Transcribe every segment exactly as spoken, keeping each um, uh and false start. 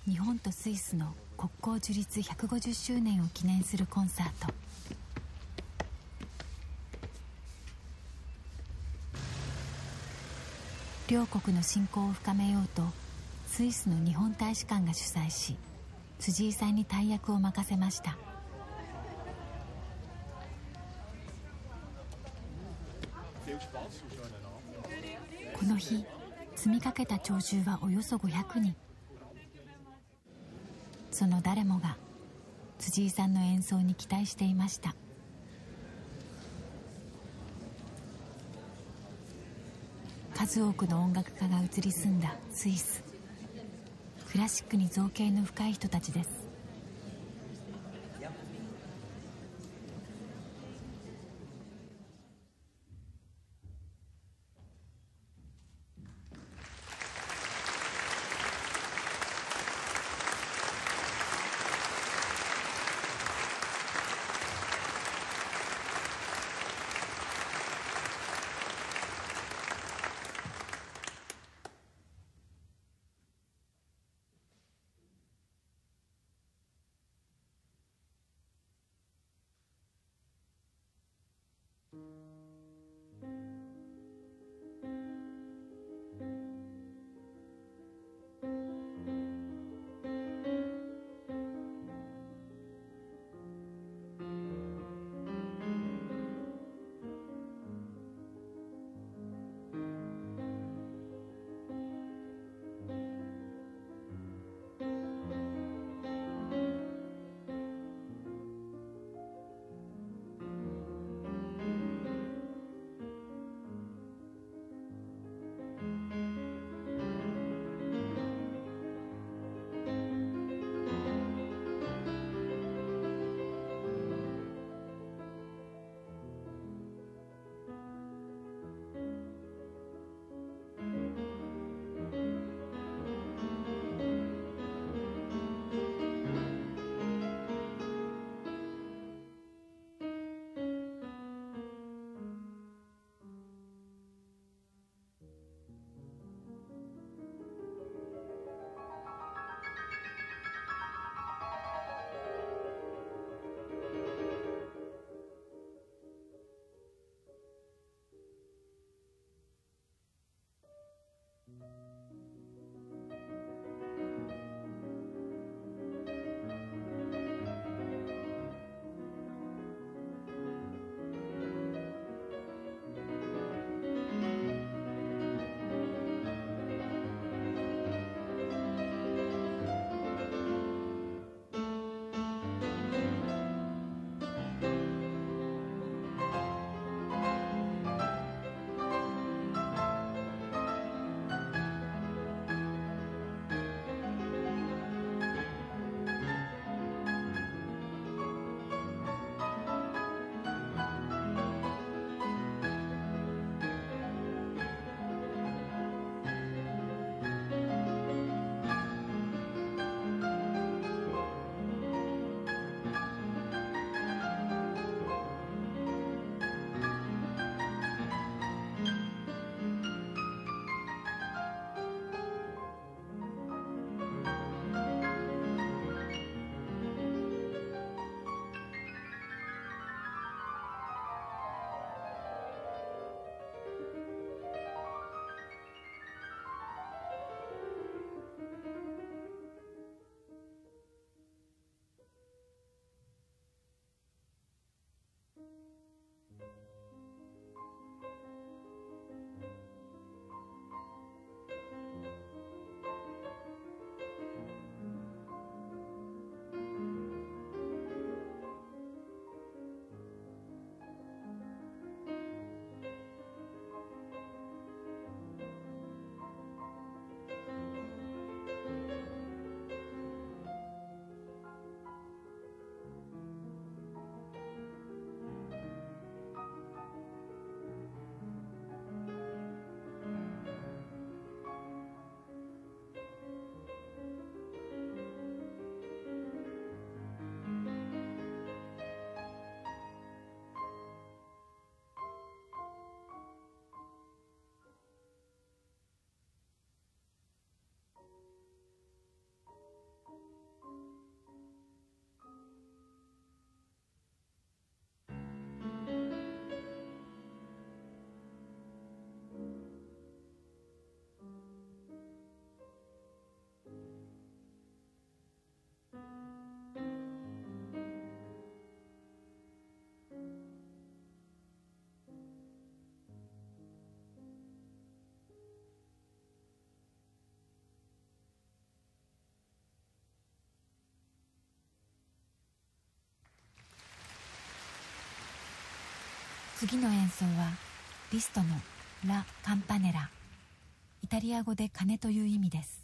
日本とスイスの国交樹立ひゃくごじゅっしゅうねんを記念するコンサート。両国の親交を深めようとスイスの日本大使館が主催し、辻井さんに大役を任せました。この日積みかけた聴衆はおよそごひゃくにん。その誰もが辻井さんの演奏に期待していました。数多くの音楽家が移り住んだスイス。クラシックに造詣の深い人たちです。 次の演奏はリストのラ・カンパネラ、イタリア語で鐘という意味です。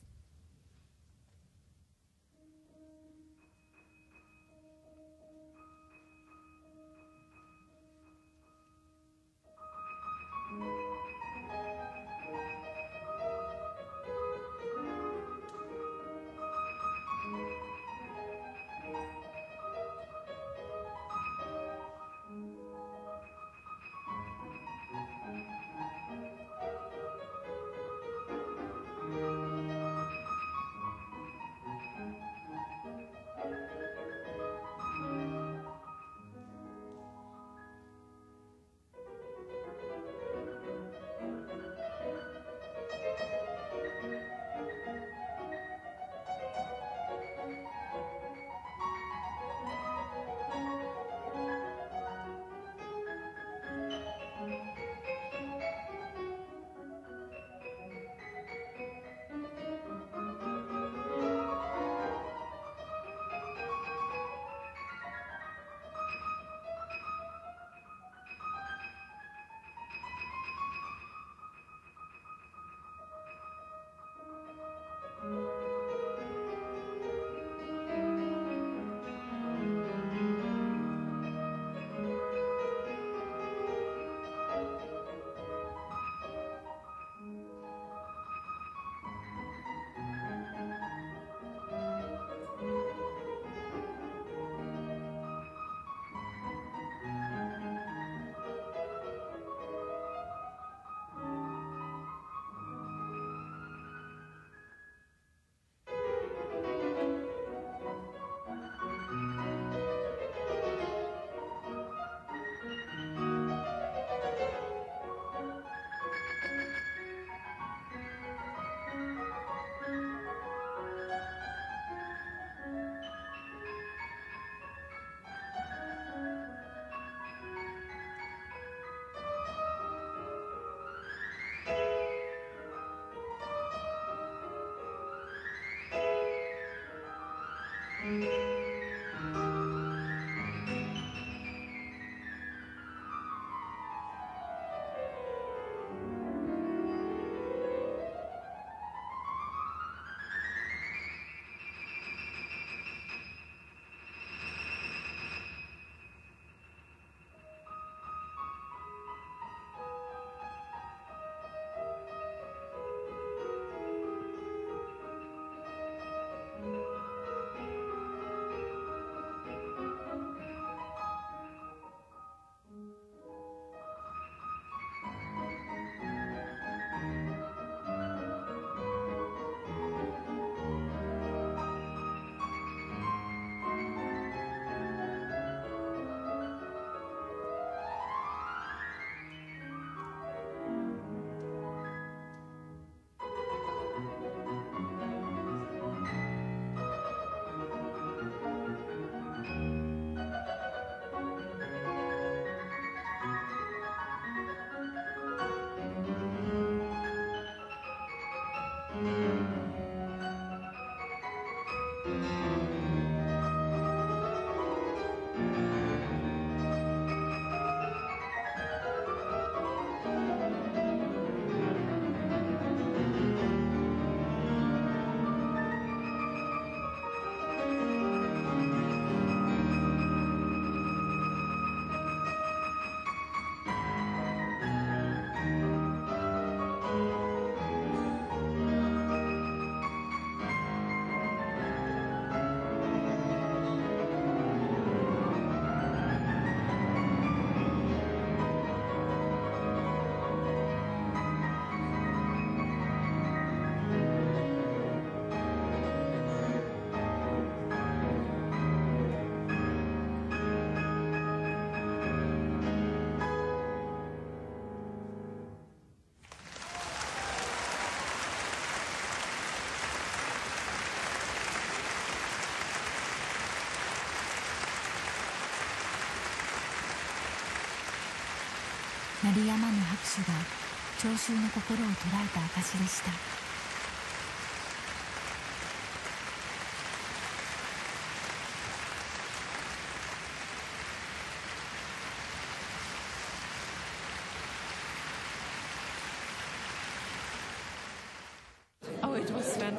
鳴りやまぬ拍手が聴衆の心を捉えた証でした。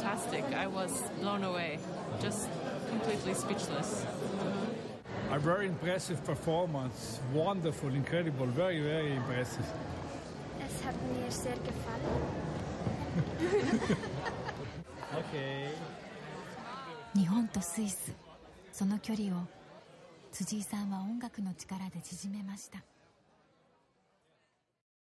fantastic. I was blown away, just completely speechless. A very impressive performance, wonderful, incredible, very, very impressive. Es hat mir sehr gefallen. Okay. 日本とスイス、その距離を辻井さんは音楽の力で縮めました。